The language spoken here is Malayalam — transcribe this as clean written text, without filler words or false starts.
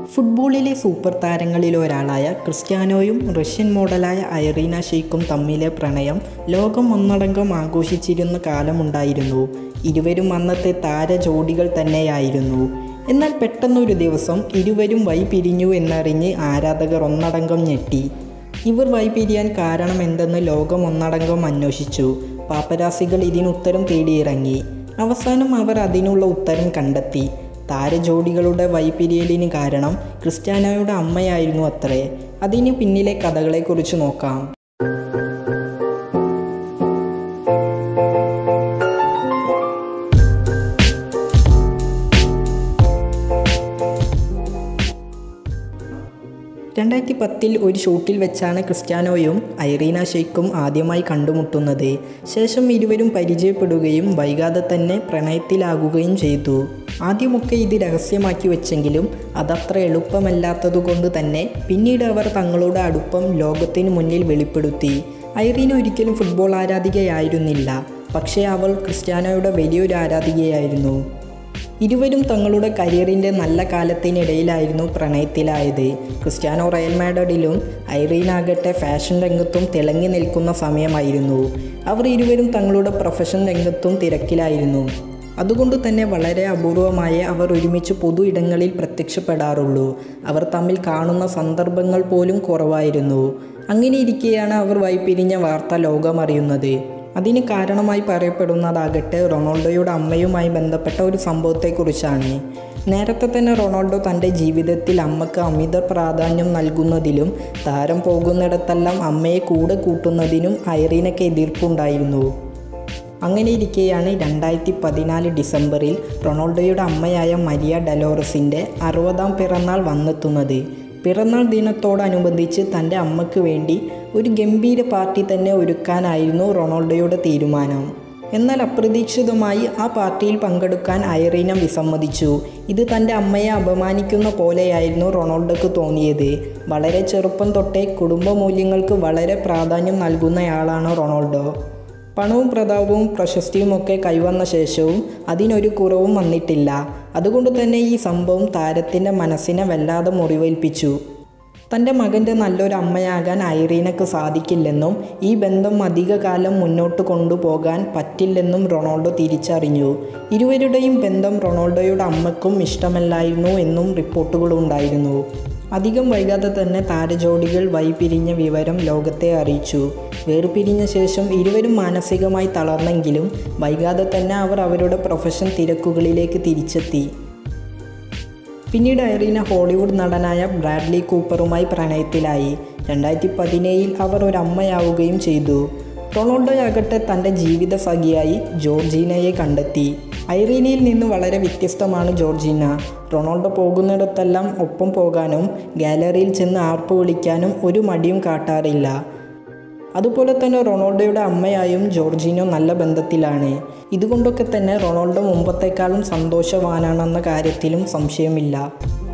ഫുട്ബോളിലെ സൂപ്പർ താരങ്ങളിലൊരാളായ ക്രിസ്ത്യാനോയും റഷ്യൻ മോഡലായ ഐറീന ഷെയ്ക്കും തമ്മിലെ പ്രണയം ലോകം ഒന്നടങ്കം ആഘോഷിച്ചിരുന്ന കാലമുണ്ടായിരുന്നു. ഇരുവരും അന്നത്തെ താരജോഡികൾ തന്നെയായിരുന്നു. എന്നാൽ പെട്ടെന്നൊരു ദിവസം ഇരുവരും വഴിപിരിഞ്ഞു എന്നറിഞ്ഞ് ആരാധകർ ഒന്നടങ്കം ഞെട്ടി. ഇവർ വഴിപിരിയാൻ കാരണം എന്തെന്ന് ലോകം ഒന്നടങ്കം അന്വേഷിച്ചു. പാപ്പരാസികൾ ഇതിനുത്തരം തേടിയിറങ്ങി. അവസാനം അവർ അതിനുള്ള ഉത്തരം കണ്ടെത്തി. താരജോഡികളുടെ വഴിപിരിയലിന് കാരണം ക്രിസ്ത്യാനോയുടെ അമ്മയായിരുന്നു അത്രേ. അതിന് പിന്നിലെ കഥകളെക്കുറിച്ച് നോക്കാം. ഒരു ഷൂട്ടിൽ വെച്ചാണ് ക്രിസ്ത്യാനോയും ഐറീന ഷെയ്ക്കും ആദ്യമായി കണ്ടുമുട്ടുന്നത്. ശേഷം ഇരുവരും പരിചയപ്പെടുകയും വൈകാതെ തന്നെ പ്രണയത്തിലാകുകയും ചെയ്തു. ആദ്യമൊക്കെ ഇത് രഹസ്യമാക്കി വെച്ചെങ്കിലും അതത്ര എളുപ്പമല്ലാത്തതുകൊണ്ട് തന്നെ പിന്നീട് അവർ തങ്ങളുടെ അടുപ്പം ലോകത്തിന് മുന്നിൽ വെളിപ്പെടുത്തി. ഐറീന ഒരിക്കലും ഫുട്ബോൾ ആരാധികയായിരുന്നില്ല, പക്ഷേ അവൾ ക്രിസ്ത്യാനോയുടെ വലിയൊരു ആരാധികയായിരുന്നു. ഇരുവരും തങ്ങളുടെ കരിയറിൻ്റെ നല്ല കാലത്തിനിടയിലായിരുന്നു പ്രണയത്തിലായത്. ക്രിസ്ത്യാനോ റയൽ മാഡ്രിഡിലും ഐറീന ആകട്ടെ ഫാഷൻ രംഗത്തും തിളങ്ങി നിൽക്കുന്ന സമയമായിരുന്നു. അവർ ഇരുവരും തങ്ങളുടെ പ്രൊഫഷൻ രംഗത്തും തിരക്കിലായിരുന്നു. അതുകൊണ്ട് തന്നെ വളരെ അപൂർവമായി അവർ ഒരുമിച്ച് പൊതു ഇടങ്ങളിൽ പ്രത്യക്ഷപ്പെടാറുള്ളൂ. അവർ തമ്മിൽ കാണുന്ന സന്ദർഭങ്ങൾ പോലും കുറവായിരുന്നു. അങ്ങനെ ഇരിക്കെയാണ് അവർ വഴിപിരിഞ്ഞ വാർത്ത ലോകമറിയുന്നത്. അതിന് കാരണമായി പറയപ്പെടുന്നതാകട്ടെ റൊണാൾഡോയുടെ അമ്മയുമായി ബന്ധപ്പെട്ട ഒരു സംഭവത്തെക്കുറിച്ചാണ്. നേരത്തെ തന്നെ റൊണാൾഡോ തൻ്റെ ജീവിതത്തിൽ അമ്മയ്ക്ക് അമിത പ്രാധാന്യം നൽകുന്നതിലും താരം പോകുന്നിടത്തെല്ലാം അമ്മയെ കൂടെ കൂട്ടുന്നതിനും ഐറീനയ്ക്ക് എതിർപ്പുണ്ടായിരുന്നു. അങ്ങനെ ഇരിക്കെയാണ് 2014 ഡിസംബറിൽ റൊണാൾഡോയുടെ അമ്മയായ മരിയ ഡലോറസിൻ്റെ 60ാം പിറന്നാൾ വന്നെത്തുന്നത്. പിറന്നാൾ ദിനത്തോടനുബന്ധിച്ച് തൻ്റെ അമ്മയ്ക്ക് വേണ്ടി ഒരു ഗംഭീര പാർട്ടി തന്നെ ഒരുക്കാനായിരുന്നു റൊണാൾഡോയുടെ തീരുമാനം. എന്നാൽ അപ്രതീക്ഷിതമായി ആ പാർട്ടിയിൽ പങ്കെടുക്കാൻ ഐറീന വിസമ്മതിച്ചു. ഇത് തൻ്റെ അമ്മയെ അപമാനിക്കുന്ന പോലെയായിരുന്നു റൊണാൾഡോയ്ക്ക് തോന്നിയത്. വളരെ ചെറുപ്പം തൊട്ടേ കുടുംബ മൂല്യങ്ങൾക്ക് വളരെ പ്രാധാന്യം നൽകുന്നയാളാണ് റൊണാൾഡോ. പണവും പ്രതാപവും പ്രശസ്തിയുമൊക്കെ കൈവന്ന ശേഷവും അതിനൊരു കുറവും വന്നിട്ടില്ല. അതുകൊണ്ട് തന്നെ ഈ സംഭവം താരത്തിൻ്റെ മനസ്സിനെ വല്ലാതെ മുറിവേൽപ്പിച്ചു. തൻ്റെ മകൻ്റെ നല്ലൊരു അമ്മയാകാൻ ഐറീനയ്ക്ക് സാധിക്കില്ലെന്നും ഈ ബന്ധം അധികകാലം മുന്നോട്ട് കൊണ്ടുപോകാൻ പറ്റില്ലെന്നും റൊണാൾഡോ തിരിച്ചറിഞ്ഞു. ഇരുവരുടെയും ബന്ധം റൊണാൾഡോയുടെ അമ്മയ്ക്കും ഇഷ്ടമല്ലായിരുന്നു എന്നും റിപ്പോർട്ടുകളുണ്ടായിരുന്നു. അധികം വൈകാതെ തന്നെ താരജോഡികൾ വഴിപിരിഞ്ഞ വിവരം ലോകത്തെ അറിയിച്ചു. വേർപിരിഞ്ഞ ശേഷം ഇരുവരും മാനസികമായി തളർന്നെങ്കിലും വൈകാതെ തന്നെ അവർ അവരുടെ പ്രൊഫഷൻ തിരക്കുകളിലേക്ക് തിരിച്ചെത്തി. പിന്നീട് ഐറീന ഹോളിവുഡ് നടനായ ബ്രാഡ്ലി കൂപ്പറുമായി പ്രണയത്തിലായി. 2017 അവർ ഒരമ്മയാവുകയും ചെയ്തു. റൊണാൾഡോയാകട്ടെ തൻ്റെ ജീവിത സഖിയായി ജോർജീനയെ കണ്ടെത്തി. ഐറീനയിൽ നിന്ന് വളരെ വ്യത്യസ്തമാണ് ജോർജീന. റൊണാൾഡോ പോകുന്നിടത്തെല്ലാം ഒപ്പം പോകാനും ഗാലറിയിൽ ചെന്ന് ആർപ്പ് വിളിക്കാനും ഒരു മടിയും കാട്ടാറില്ല. അതുപോലെ തന്നെ റൊണാൾഡോയുടെ അമ്മയായും ജോർജീനോ നല്ല ബന്ധത്തിലാണ്. ഇതുകൊണ്ടൊക്കെ തന്നെ റൊണാൾഡോ മുമ്പത്തേക്കാളും സന്തോഷവാനാണെന്ന കാര്യത്തിലും സംശയമില്ല.